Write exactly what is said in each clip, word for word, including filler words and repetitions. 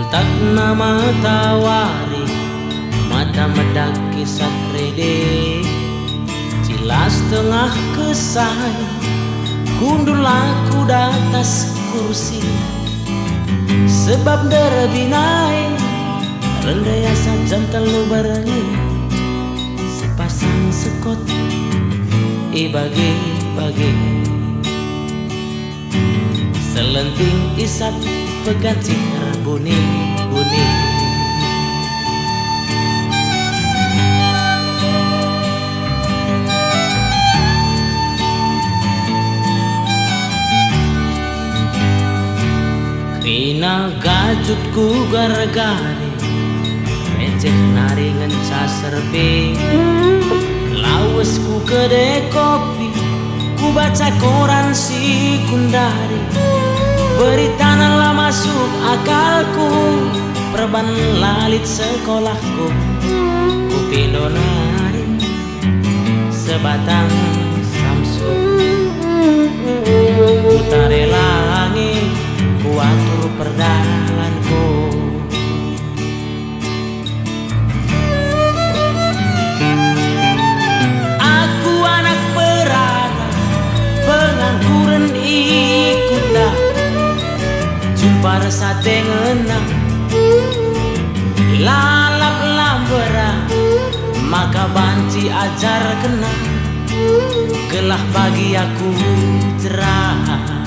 Sentak nama tawari mata medaki satrede cilas tengah kesai kundul aku datas kursi sebab derbinai rendaya sajam telu barengi sepasang sekot i bagi-bagi selenting isap peganti bunyi-bunyi Kina gajutku gargari receh naringan caserpe lawesku kedai kopi ku baca koran si kundari berita nala masuk akalku perban lalit sekolahku ku pindonari sebatang samsung ku tare langit ku atur perdalanku aku anak perana pengangguran ikutlah jumpa resate ngenang lalap lambera maka banci ajar kena gelah bagi aku cerah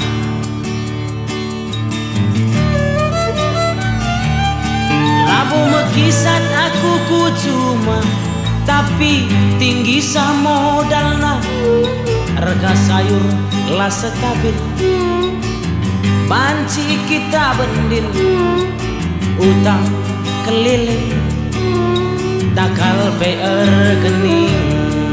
labu mekisat aku ku cuma tapi tinggi sa modalna rega sayur lah stabil banci kita bendil utang keliling takal P R gening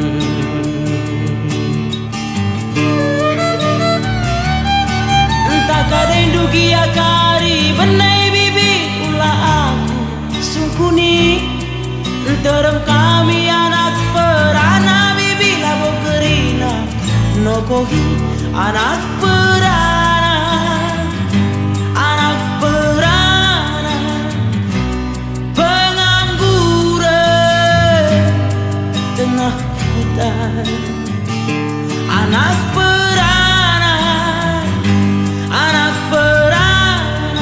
entah kadang dugi akari benai bibi ulah aku sungkuni enterem kami anak perana bibi labo kerina nokohi anak perana anak perana pengangguran tengah hutan anak perana anak perana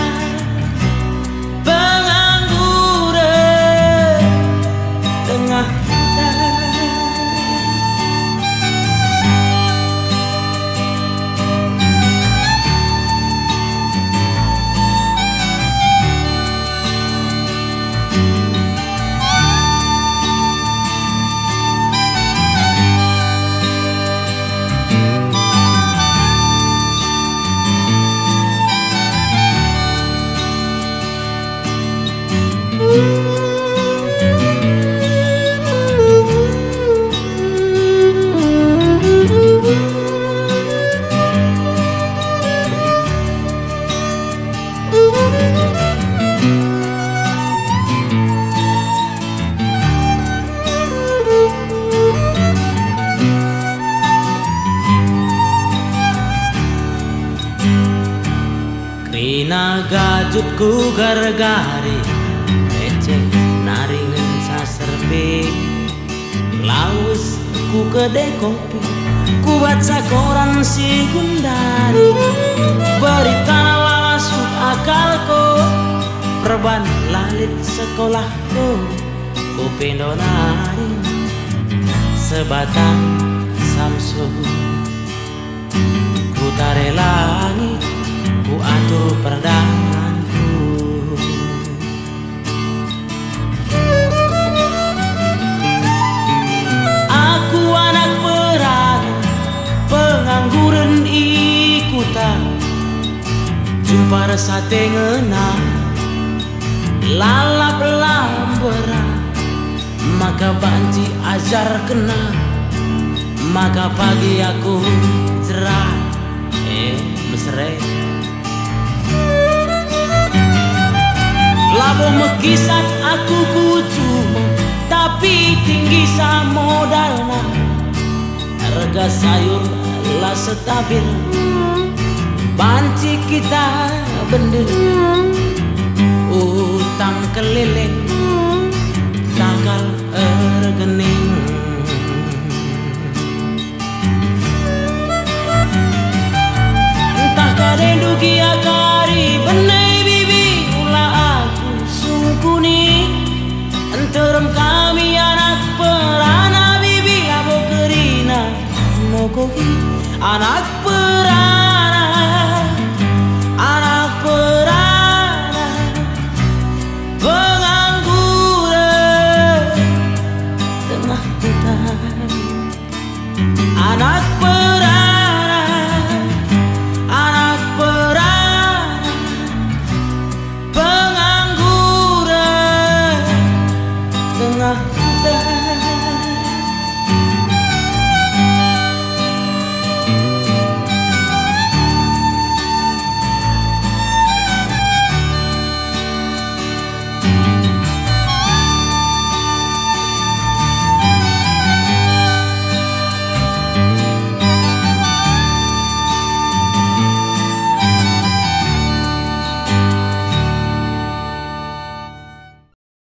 pengangguran tengah hutan. Rina gajutku gargari receh naringan saserpe laus ku kedai kopi ku baca koran si gundari berita nala masuk akalku perban lalit sekolahku ku pindonari sebatang samsung ku tare langit ku atur perdanganku aku anak perana pengangguran ikutan jumpa resate ngenang lalap lambera maka banci ajar kena maka pagi aku cerah eh mesre labo mekisat aku ku cuma tapi tinggi sa modalna harga sayur lah stabil banci kita bendel uh keliling